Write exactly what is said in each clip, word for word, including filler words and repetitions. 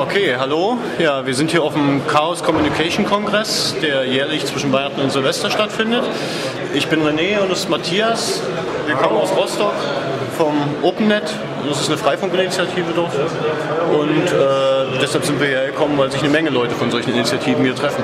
Okay, hallo. Ja, wir sind hier auf dem Chaos Communication Kongress, der jährlich zwischen Weihnachten und Silvester stattfindet. Ich bin René und das ist Matthias. Wir kommen aus Rostock vom OpenNet. Das ist eine Freifunkinitiative dort. Und äh, deshalb sind wir hierher gekommen, weil sich eine Menge Leute von solchen Initiativen hier treffen.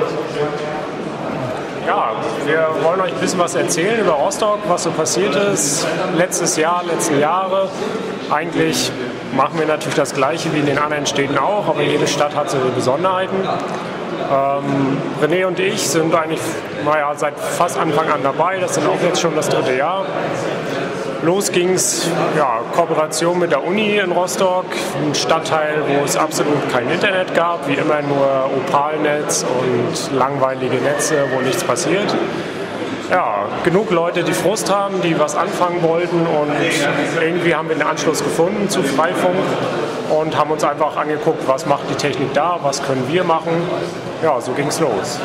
Ja, wir wollen euch ein bisschen was erzählen über Rostock, was so passiert ist letztes Jahr, letzten Jahre. Eigentlich machen wir natürlich das Gleiche wie in den anderen Städten auch, aber jede Stadt hat so Besonderheiten. Ähm, René und ich sind eigentlich naja, seit fast Anfang an dabei, das sind auch jetzt schon das dritte Jahr. Los ging's, ja, Kooperation mit der Uni in Rostock, ein Stadtteil, wo es absolut kein Internet gab, wie immer nur Opalnetz und langweilige Netze, wo nichts passiert. Ja, genug Leute, die Frust haben, die was anfangen wollten und irgendwie haben wir den Anschluss gefunden zu Freifunk und haben uns einfach angeguckt, was macht die Technik da, was können wir machen. Ja, so ging's los.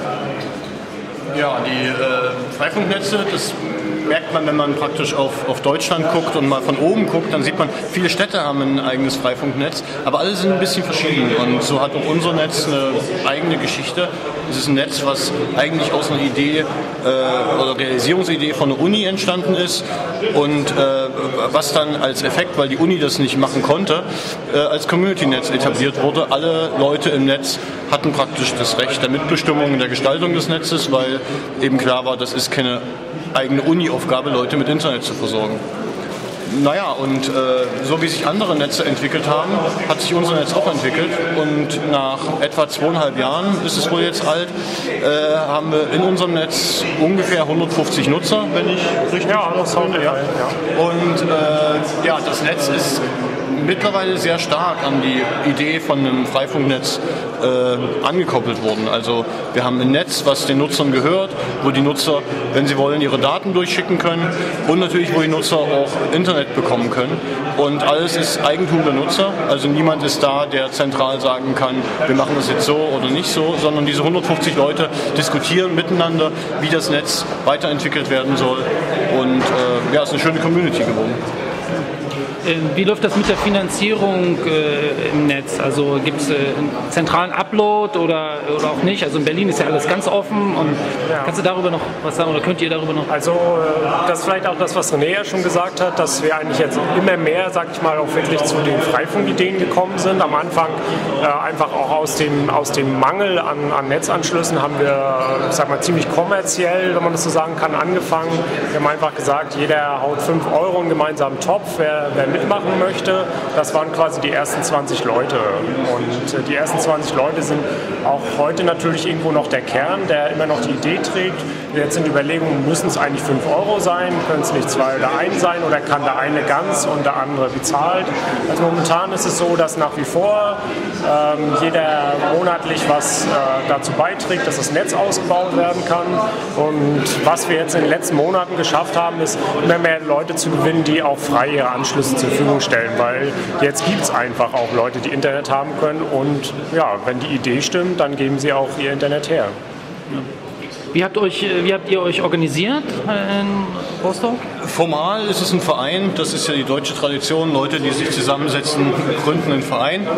Ja, die äh, Freifunknetze, das merkt man, wenn man praktisch auf, auf Deutschland guckt und mal von oben guckt, dann sieht man, viele Städte haben ein eigenes Freifunknetz, aber alle sind ein bisschen verschieden und so hat auch unser Netz eine eigene Geschichte. Es ist ein Netz, was eigentlich aus einer Idee äh, oder Realisierungsidee von der Uni entstanden ist und äh, was dann als Effekt, weil die Uni das nicht machen konnte, äh, als Community-Netz etabliert wurde. Alle Leute im Netz hatten praktisch das Recht der Mitbestimmung in der Gestaltung des Netzes, weil eben klar war, das ist keine eigene Uni-Aufgabe, Leute mit Internet zu versorgen. Naja, und äh, so wie sich andere Netze entwickelt haben, hat sich unser Netz auch entwickelt. Und nach etwa zweieinhalb Jahren, ist es wohl jetzt alt, äh, haben wir in unserem Netz ungefähr hundertfünfzig Nutzer, wenn ich richtig ja, das finde. Ja. Ja. Und äh, ja, das Netz ist mittlerweile sehr stark an die Idee von einem Freifunknetz äh, angekoppelt worden. Also wir haben ein Netz, was den Nutzern gehört, wo die Nutzer, wenn sie wollen, ihre Daten durchschicken können und natürlich, wo die Nutzer auch Internet bekommen können. Und alles ist Eigentum der Nutzer. Also niemand ist da, der zentral sagen kann, wir machen das jetzt so oder nicht so, sondern diese hundertfünfzig Leute diskutieren miteinander, wie das Netz weiterentwickelt werden soll. Und äh, ja, es ist eine schöne Community geworden. Wie läuft das mit der Finanzierung äh, im Netz? Also gibt es äh, einen zentralen Upload oder, oder auch nicht? Also in Berlin ist ja alles ganz offen. Und ja. Kannst du darüber noch was sagen oder könnt ihr darüber noch? Also äh, das ist vielleicht auch das, was René ja schon gesagt hat, dass wir eigentlich jetzt immer mehr, sag ich mal, auch wirklich zu den Freifunkideen gekommen sind. Am Anfang äh, einfach auch aus dem, aus dem Mangel an, an Netzanschlüssen haben wir, ich sag mal, ziemlich kommerziell, wenn man das so sagen kann, angefangen. Wir haben einfach gesagt, jeder haut fünf Euro in einen gemeinsamen Topf, wer, wer mitmachen möchte. Das waren quasi die ersten zwanzig Leute. Und die ersten zwanzig Leute sind auch heute natürlich irgendwo noch der Kern, der immer noch die Idee trägt. Jetzt sind die Überlegungen, müssen es eigentlich fünf Euro sein, können es nicht zwei oder ein sein oder kann der eine ganz und der andere bezahlt. Also momentan ist es so, dass nach wie vor ähm, jeder monatlich was äh, dazu beiträgt, dass das Netz ausgebaut werden kann. Und was wir jetzt in den letzten Monaten geschafft haben, ist immer mehr Leute zu gewinnen, die auch frei ihre Anschlüsse zur Verfügung stellen, weil jetzt gibt es einfach auch Leute, die Internet haben können und ja, wenn die Idee stimmt, dann geben sie auch ihr Internet her. Wie habt, euch, wie habt ihr euch organisiert in Rostock? Formal ist es ein Verein, das ist ja die deutsche Tradition, Leute, die sich zusammensetzen, gründen einen Verein.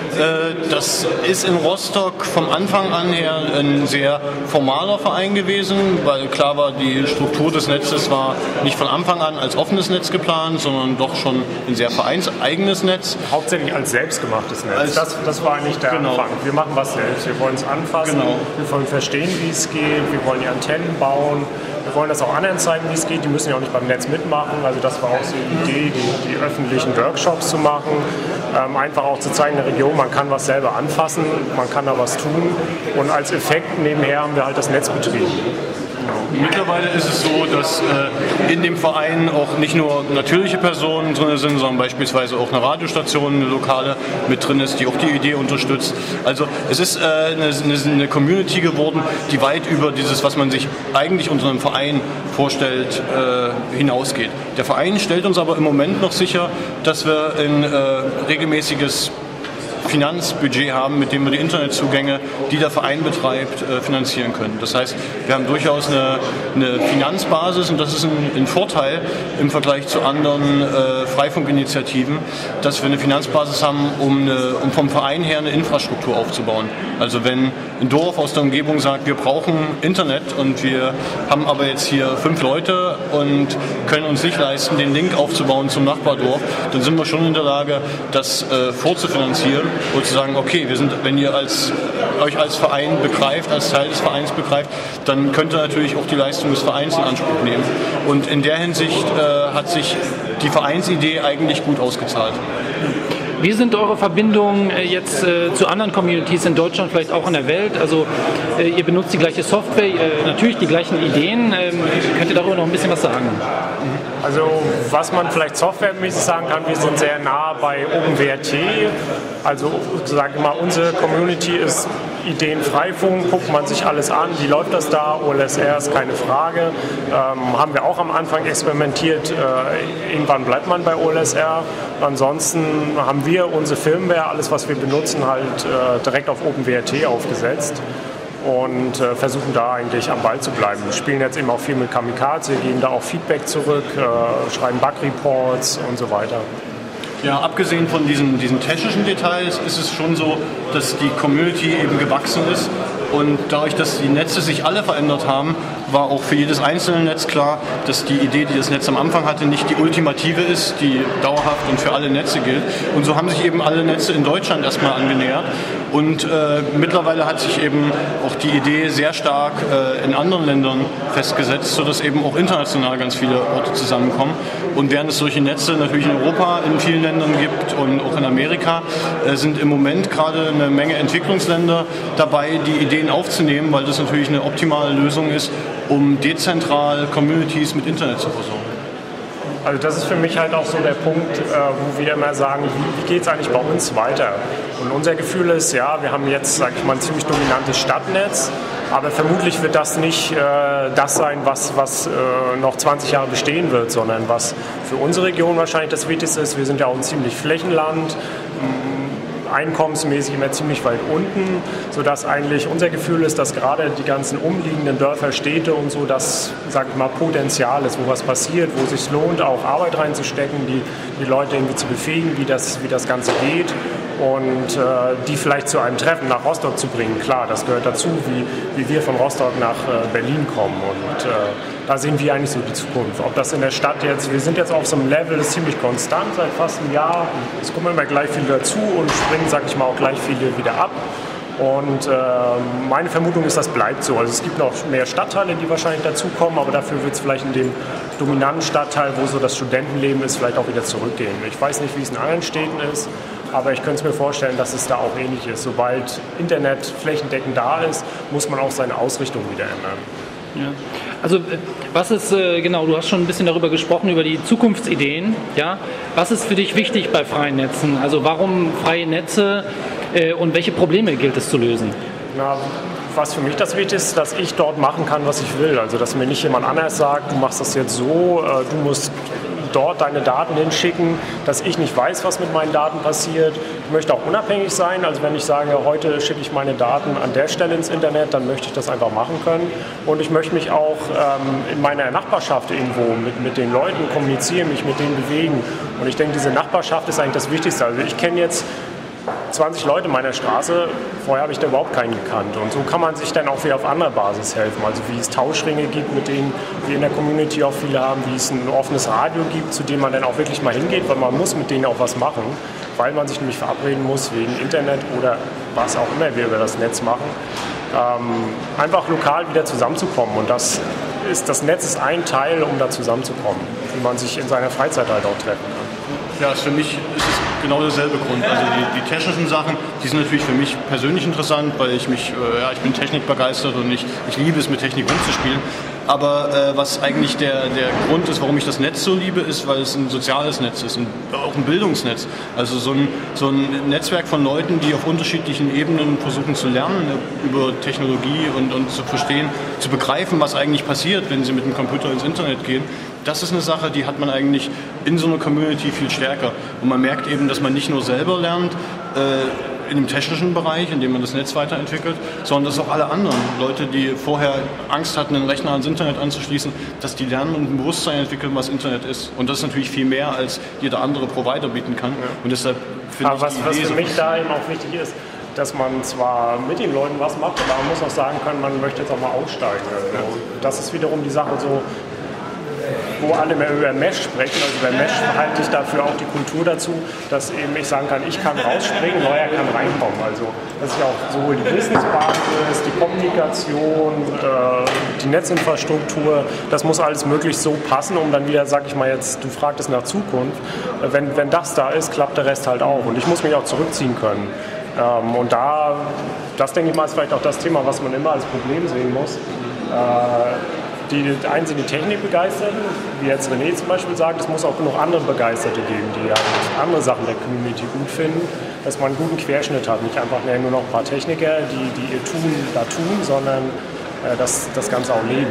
Das ist in Rostock vom Anfang an her ein sehr formaler Verein gewesen, weil klar war, die Struktur des Netzes war nicht von Anfang an als offenes Netz geplant, sondern doch schon ein sehr vereinseigenes Netz. Hauptsächlich als selbstgemachtes Netz, als, das, das war nicht der genau. Anfang. Wir machen was selbst, wir wollen es anfassen, genau. Wir wollen verstehen, wie es geht, wir wollen die Antennen bauen. Wir wollen das auch anderen zeigen, wie es geht. Die müssen ja auch nicht beim Netz mitmachen. Also das war auch so die Idee, die, die öffentlichen Workshops zu machen. Ähm, einfach auch zu zeigen in der Region, man kann was selber anfassen, man kann da was tun. Und als Effekt nebenher haben wir halt das Netz betrieben. Mittlerweile ist es so, dass äh, in dem Verein auch nicht nur natürliche Personen drin sind, sondern beispielsweise auch eine Radiostation, eine lokale mit drin ist, die auch die Idee unterstützt. Also es ist äh, eine, eine Community geworden, die weit über dieses, was man sich eigentlich unter einem Verein vorstellt, äh, hinausgeht. Der Verein stellt uns aber im Moment noch sicher, dass wir ein äh, regelmäßiges Finanzbudget haben, mit dem wir die Internetzugänge, die der Verein betreibt, äh, finanzieren können. Das heißt, wir haben durchaus eine, eine Finanzbasis und das ist ein, ein Vorteil im Vergleich zu anderen äh, Freifunkinitiativen, dass wir eine Finanzbasis haben, um, eine, um vom Verein her eine Infrastruktur aufzubauen. Also wenn ein Dorf aus der Umgebung sagt, wir brauchen Internet und wir haben aber jetzt hier fünf Leute und können uns nicht leisten, den Link aufzubauen zum Nachbardorf, dann sind wir schon in der Lage, das äh, vorzufinanzieren und zu sagen, okay, wir sind, wenn ihr als, euch als Verein begreift, als Teil des Vereins begreift, dann könnt ihr natürlich auch die Leistung des Vereins in Anspruch nehmen. Und in der Hinsicht äh, hat sich die Vereinsidee eigentlich gut ausgezahlt. Wie sind eure Verbindungen jetzt äh, zu anderen Communities in Deutschland, vielleicht auch in der Welt? Also äh, ihr benutzt die gleiche Software, äh, natürlich die gleichen Ideen. Ähm, könnt ihr darüber noch ein bisschen was sagen? Also was man vielleicht softwaremäßig sagen kann, wir sind sehr nah bei OpenWrt. Also sage ich mal, unsere Community ist Ideenfreifunk, guckt man sich alles an, wie läuft das da, O L S R ist keine Frage. Ähm, haben wir auch am Anfang experimentiert, äh, irgendwann bleibt man bei O L S R. Ansonsten haben wir unsere Firmware, alles was wir benutzen, halt äh, direkt auf OpenWrt aufgesetzt und äh, versuchen da eigentlich am Ball zu bleiben. Wir spielen jetzt eben auch viel mit Kamikaze, geben da auch Feedback zurück, äh, schreiben Bug-Reports und so weiter. Ja, abgesehen von diesen, diesen technischen Details ist es schon so, dass die Community eben gewachsen ist und dadurch, dass die Netze sich alle verändert haben, war auch für jedes einzelne Netz klar, dass die Idee, die das Netz am Anfang hatte, nicht die ultimative ist, die dauerhaft und für alle Netze gilt. Und so haben sich eben alle Netze in Deutschland erstmal angenähert. Und äh, mittlerweile hat sich eben auch die Idee sehr stark äh, in anderen Ländern festgesetzt, sodass eben auch international ganz viele Orte zusammenkommen. Und während es solche Netze natürlich in Europa in vielen Ländern gibt und auch in Amerika, äh, sind im Moment gerade eine Menge Entwicklungsländer dabei, die Ideen aufzunehmen, weil das natürlich eine optimale Lösung ist, um dezentral Communities mit Internet zu versorgen. Also das ist für mich halt auch so der Punkt, äh, wo wir immer sagen, wie, wie geht es eigentlich bei uns weiter? Und unser Gefühl ist, ja, wir haben jetzt, sag ich mal, ein ziemlich dominantes Stadtnetz, aber vermutlich wird das nicht äh, das sein, was, was äh, noch zwanzig Jahre bestehen wird, sondern was für unsere Region wahrscheinlich das Wichtigste ist. Wir sind ja auch ein ziemlich Flächenland, einkommensmäßig immer ziemlich weit unten, sodass eigentlich unser Gefühl ist, dass gerade die ganzen umliegenden Dörfer, Städte und so, das, sag ich mal, Potenzial ist, wo was passiert, wo es sich lohnt, auch Arbeit reinzustecken, die, die Leute irgendwie zu befähigen, wie das, wie das Ganze geht und äh, die vielleicht zu einem Treffen nach Rostock zu bringen. Klar, das gehört dazu, wie, wie wir von Rostock nach äh, Berlin kommen und äh, da sehen wir eigentlich so die Zukunft. Ob das in der Stadt jetzt, wir sind jetzt auf so einem Level, das ist ziemlich konstant seit fast einem Jahr. Es kommen immer gleich viele dazu und springen, sag ich mal, auch gleich viele wieder ab. Und äh, meine Vermutung ist, das bleibt so. Also es gibt noch mehr Stadtteile, die wahrscheinlich dazukommen, aber dafür wird es vielleicht in dem dominanten Stadtteil, wo so das Studentenleben ist, vielleicht auch wieder zurückgehen. Ich weiß nicht, wie es in anderen Städten ist, aber ich könnte es mir vorstellen, dass es da auch ähnlich ist. Sobald Internet flächendeckend da ist, muss man auch seine Ausrichtung wieder ändern. Ja. Also was ist, äh, genau, du hast schon ein bisschen darüber gesprochen, über die Zukunftsideen. Ja? Was ist für dich wichtig bei freien Netzen? Also warum freie Netze äh, und welche Probleme gilt es zu lösen? Na, was für mich das Wichtigste ist, dass ich dort machen kann, was ich will. Also dass mir nicht jemand anders sagt, du machst das jetzt so, äh, du musst dort deine Daten hinschicken, dass ich nicht weiß, was mit meinen Daten passiert. Ich möchte auch unabhängig sein, also wenn ich sage, heute schicke ich meine Daten an der Stelle ins Internet, dann möchte ich das einfach machen können. Und ich möchte mich auch ähm, in meiner Nachbarschaft irgendwo mit, mit den Leuten kommunizieren, mich mit denen bewegen. Und ich denke, diese Nachbarschaft ist eigentlich das Wichtigste. Also ich kenne jetzt zwanzig Leute in meiner Straße, vorher habe ich da überhaupt keinen gekannt. Und so kann man sich dann auch wieder auf anderer Basis helfen. Also wie es Tauschringe gibt, mit denen wir in der Community auch viele haben, wie es ein offenes Radio gibt, zu dem man dann auch wirklich mal hingeht, weil man muss mit denen auch was machen, weil man sich nämlich verabreden muss wegen Internet oder was auch immer wir über das Netz machen, ähm, einfach lokal wieder zusammenzukommen. Und das ist, das Netz ist ein Teil, um da zusammenzukommen, wie man sich in seiner Freizeit halt auch treffen kann. Ja, für mich ist es genau derselbe Grund. Also die, die technischen Sachen, die sind natürlich für mich persönlich interessant, weil ich mich, äh, ja, ich bin technikbegeistert und ich, ich liebe es, mit Technik rumzuspielen. Aber äh, was eigentlich der, der Grund ist, warum ich das Netz so liebe, ist, weil es ein soziales Netz ist, ein, auch ein Bildungsnetz. Also so ein, so ein Netzwerk von Leuten, die auf unterschiedlichen Ebenen versuchen zu lernen über Technologie und, und zu verstehen, zu begreifen, was eigentlich passiert, wenn sie mit dem Computer ins Internet gehen. Das ist eine Sache, die hat man eigentlich in so einer Community viel stärker. Und man merkt eben, dass man nicht nur selber lernt, äh, in dem technischen Bereich, in dem man das Netz weiterentwickelt, sondern dass auch alle anderen Leute, die vorher Angst hatten, einen Rechner ans Internet anzuschließen, dass die lernen und ein Bewusstsein entwickeln, was Internet ist. Und das ist natürlich viel mehr, als jeder andere Provider bieten kann. Ja. Und deshalb finde ich was, die was Idee für so mich da eben auch wichtig ist, dass man zwar mit den Leuten was macht, aber man muss auch sagen können, man möchte jetzt auch mal aussteigen. Also das ist wiederum die Sache so, wo alle mehr über Mesh sprechen. Also bei Mesh halte ich dafür auch die Kultur dazu, dass eben ich sagen kann, ich kann rausspringen, neuer kann reinkommen. Also das ist ja auch sowohl die Wissensbasis, die Kommunikation, äh, die Netzinfrastruktur, das muss alles möglichst so passen, um dann wieder, sag ich mal jetzt, du fragtest nach Zukunft, wenn, wenn das da ist, klappt der Rest halt auch. Und ich muss mich auch zurückziehen können. Ähm, und da, das denke ich mal, ist vielleicht auch das Thema, was man immer als Problem sehen muss. Äh, Die einen sind die Technik begeistert, wie jetzt René zum Beispiel sagt, es muss auch genug andere Begeisterte geben, die halt andere Sachen der Community gut finden, dass man einen guten Querschnitt hat. Nicht einfach nur noch ein paar Techniker, die, die ihr Tun da tun, sondern äh, das, das Ganze auch leben.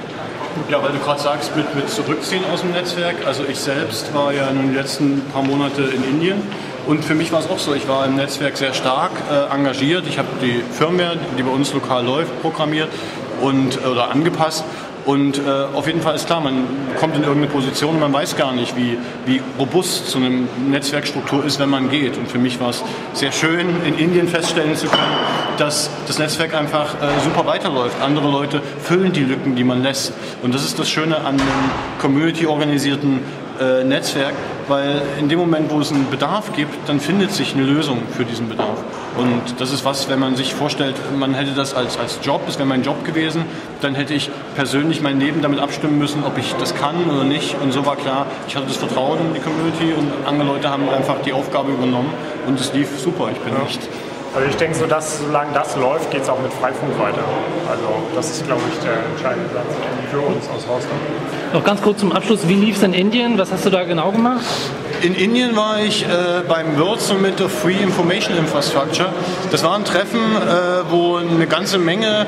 Ja, weil du gerade sagst, mit, mit Zurückziehen aus dem Netzwerk. Also ich selbst war ja in den letzten paar Monate in Indien. Und für mich war es auch so, ich war im Netzwerk sehr stark äh, engagiert. Ich habe die Firmware, die bei uns lokal läuft, programmiert und, oder angepasst. Und äh, auf jeden Fall ist klar, man kommt in irgendeine Position und man weiß gar nicht, wie, wie robust so eine Netzwerkstruktur ist, wenn man geht. Und für mich war es sehr schön, in Indien feststellen zu können, dass das Netzwerk einfach äh, super weiterläuft. Andere Leute füllen die Lücken, die man lässt. Und das ist das Schöne an einem community-organisierten äh, Netzwerk, weil in dem Moment, wo es einen Bedarf gibt, dann findet sich eine Lösung für diesen Bedarf. Und das ist was, wenn man sich vorstellt, man hätte das als, als Job, das wäre mein Job gewesen, dann hätte ich persönlich mein Leben damit abstimmen müssen, ob ich das kann oder nicht. Und so war klar, ich hatte das Vertrauen in die Community und andere Leute haben einfach die Aufgabe übernommen und es lief super. Ich bin ja. nicht... Also ich denke, so dass, solange das läuft, geht es auch mit Freifunk weiter. Also das ist, glaube ich, der entscheidende Satz für uns aus Rostock. Noch ganz kurz zum Abschluss, wie lief es in Indien? Was hast du da genau gemacht? In Indien war ich äh, beim World Summit of Free Information Infrastructure. Das war ein Treffen, äh, wo eine ganze Menge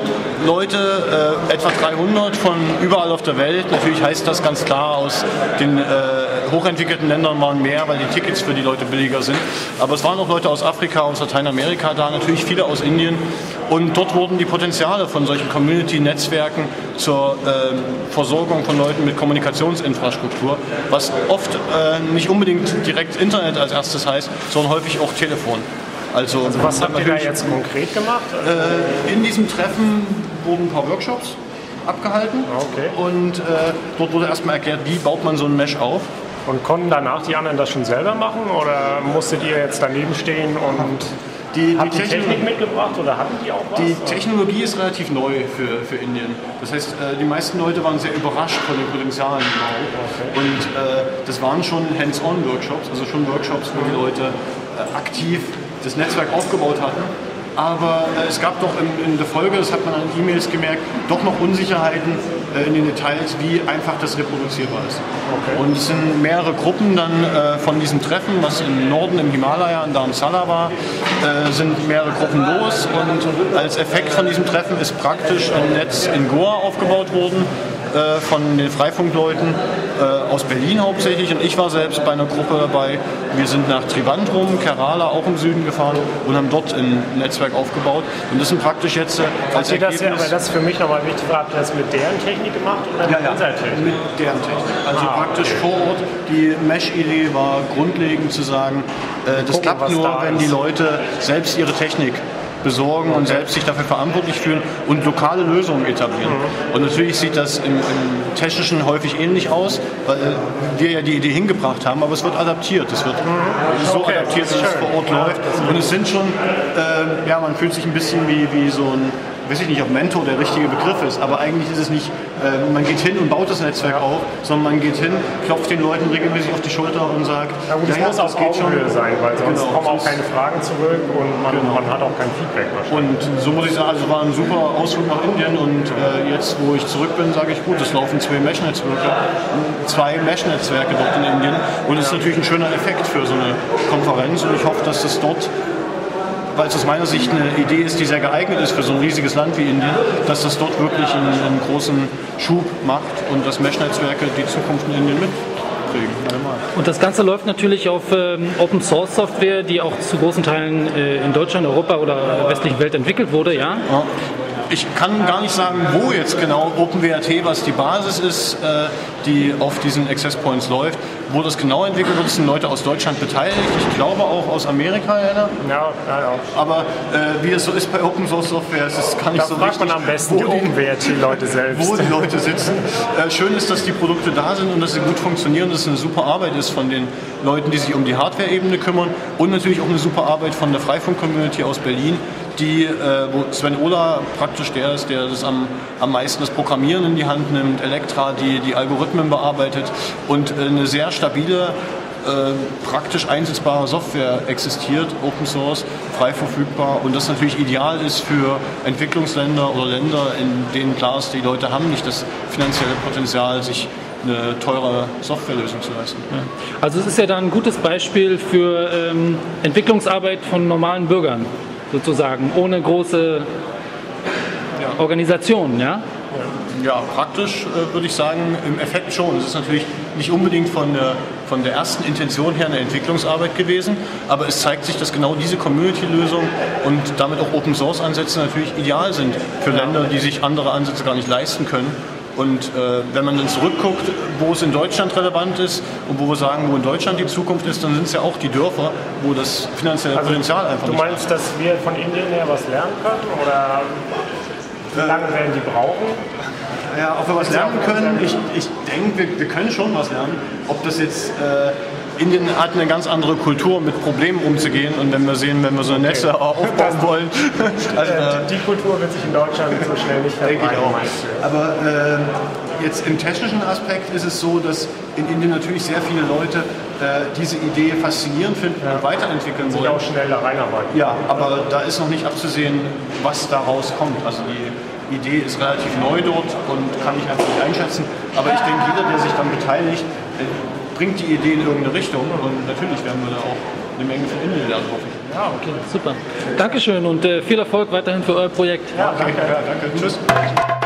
Leute, äh, etwa dreihundert von überall auf der Welt, natürlich heißt das ganz klar, aus den äh, hochentwickelten Ländern waren mehr, weil die Tickets für die Leute billiger sind. Aber es waren auch Leute aus Afrika, aus Lateinamerika da, natürlich viele aus Indien. Und dort wurden die Potenziale von solchen Community-Netzwerken zur äh, Versorgung von Leuten mit Kommunikationsinfrastruktur, was oft äh, nicht unbedingt direkt Internet als erstes heißt, sondern häufig auch Telefon. Also, also was habt ihr da jetzt konkret gemacht? Äh, in diesem Treffen wurden ein paar Workshops abgehalten okay. und äh, dort wurde erstmal erklärt, wie baut man so ein Mesh auf. Und konnten danach die anderen das schon selber machen oder musstet ihr jetzt daneben stehen und die, habt die Technik mitgebracht oder hatten die auch was? Die Technologie ist relativ neu für, für Indien. Das heißt, äh, die meisten Leute waren sehr überrascht von den Potenzialen. Okay. Und äh, das waren schon Hands-on-Workshops, also schon Workshops, wo die Leute äh, aktiv das Netzwerk aufgebaut hatten. Aber äh, es gab doch in, in der Folge, das hat man an E-Mails gemerkt, doch noch Unsicherheiten äh, in den Details, wie einfach das reproduzierbar ist. Okay. Und es sind mehrere Gruppen dann äh, von diesem Treffen, was im Norden im Himalaya, in Dharamsala war, äh, sind mehrere Gruppen los. Und als Effekt von diesem Treffen ist praktisch ein Netz in Goa aufgebaut worden, äh, von den Freifunkleuten äh, aus Berlin hauptsächlich. Und ich war selbst bei einer Gruppe dabei. Wir sind nach Trivandrum, Kerala, auch im Süden gefahren und haben dort ein Netzwerk aufgebaut. Und das sind praktisch jetzt äh, als Ergebnis... Das, ja, aber das ist für mich nochmal wichtig, habt ihr das mit deren Technik gemacht oder mit ja, ja, unserer Technik? Mit deren Technik. Also ah, praktisch okay. vor Ort. Die Mesh-Idee war grundlegend zu sagen, äh, das Gucken, klappt nur, da wenn ist. die Leute selbst ihre Technik besorgen und selbst sich dafür verantwortlich fühlen und lokale Lösungen etablieren. Mhm. Und natürlich sieht das im, im Technischen häufig ähnlich aus, weil wir ja die Idee hingebracht haben, aber es wird adaptiert. Es wird mhm. so okay, adaptiert, dass es vor Ort ja, läuft. Und es sind schon, äh, ja, man fühlt sich ein bisschen wie, wie so ein, weiß ich nicht, ob Mentor der richtige Begriff ist, aber eigentlich ist es nicht, äh, man geht hin und baut das Netzwerk ja. auf, sondern man geht hin, klopft den Leuten regelmäßig auf die Schulter und sagt, ja, gut, das ja, muss ja, auf Augenhöhe sein, weil sonst genau, kommen auch keine Fragen zurück und man, genau. man hat auch kein Feedback wahrscheinlich. Und so muss ich sagen, also war ein super Ausflug nach Indien und äh, jetzt, wo ich zurück bin, sage ich, gut, es laufen zwei Mesh-Netzwerke, zwei Mesh-Netzwerke dort in Indien und es ja. ist natürlich ein schöner Effekt für so eine Konferenz und ich hoffe, dass das dort, weil es aus meiner Sicht eine Idee ist, die sehr geeignet ist für so ein riesiges Land wie Indien, dass das dort wirklich einen, einen großen Schub macht und dass Mesh-Netzwerke die Zukunft in Indien mit kriegen. Allemal. Und das Ganze läuft natürlich auf ähm, Open Source Software, die auch zu großen Teilen äh, in Deutschland, Europa oder der westlichen Welt entwickelt wurde, ja? Ja. Ich kann gar nicht sagen, wo jetzt genau OpenWrt, was die Basis ist, äh, die auf diesen Access Points läuft. Wo das genau entwickelt wird, sind Leute aus Deutschland beteiligt. Ich glaube auch aus Amerika, Anna. Ja, ja, ja. Aber äh, wie es so ist bei Open Source Software, es ist gar nicht da so fragt wichtig, man am besten die OpenWrt-Leute selbst. wo die Leute sitzen. Äh, schön ist, dass die Produkte da sind und dass sie gut funktionieren, dass es eine super Arbeit ist von den Leuten, die sich um die Hardware-Ebene kümmern und natürlich auch eine super Arbeit von der Freifunk-Community aus Berlin, die, äh, wo Sven Ola praktisch der ist, der das am, am meisten das Programmieren in die Hand nimmt, Elektra, die die Algorithmen bearbeitet und äh, eine sehr stabile, äh, praktisch einsetzbare Software existiert, Open Source, frei verfügbar und das natürlich ideal ist für Entwicklungsländer oder Länder, in denen klar ist, die Leute haben nicht das finanzielle Potenzial, sich eine teure Softwarelösung zu leisten. Ja. Also es ist ja dann ein gutes Beispiel für ähm, Entwicklungsarbeit von normalen Bürgern, sozusagen, ohne große ja. Organisationen, ja? Ja, praktisch äh, würde ich sagen, im Effekt schon. Es ist natürlich nicht unbedingt von der, von der ersten Intention her eine Entwicklungsarbeit gewesen, aber es zeigt sich, dass genau diese Community-Lösung und damit auch Open-Source-Ansätze natürlich ideal sind für Länder, die sich andere Ansätze gar nicht leisten können. Und äh, wenn man dann zurückguckt, wo es in Deutschland relevant ist und wo wir sagen, wo in Deutschland die Zukunft ist, dann sind es ja auch die Dörfer, wo das finanzielle also, Potenzial einfach du nicht meinst, ist. dass wir von Indien her was lernen können? Oder wie lange werden die brauchen? Ja, ob wir was lernen können, ich, ich denke, wir, wir können schon was lernen. Ob das jetzt, äh, Indien hat eine ganz andere Kultur, mit Problemen umzugehen und wenn wir sehen, wenn wir so Netze okay. aufbauen wollen. Also, äh, die Kultur wird sich in Deutschland so schnell nicht verbreiten. Aber äh, jetzt im technischen Aspekt ist es so, dass in Indien natürlich sehr viele Leute äh, diese Idee faszinierend finden ja. und weiterentwickeln wollen. Sich auch schnell da reinarbeiten. Ja, aber da ist noch nicht abzusehen, was daraus kommt. Also die Die Idee ist relativ neu dort und kann ich einfach nicht einschätzen. Aber ich denke, jeder, der sich dann beteiligt, bringt die Idee in irgendeine Richtung. Und natürlich werden wir da auch eine Menge von Indien lernen, hoffe ich. Ja, okay, super. Dankeschön und äh, viel Erfolg weiterhin für euer Projekt. Ja, danke. Ja, danke. Tschüss.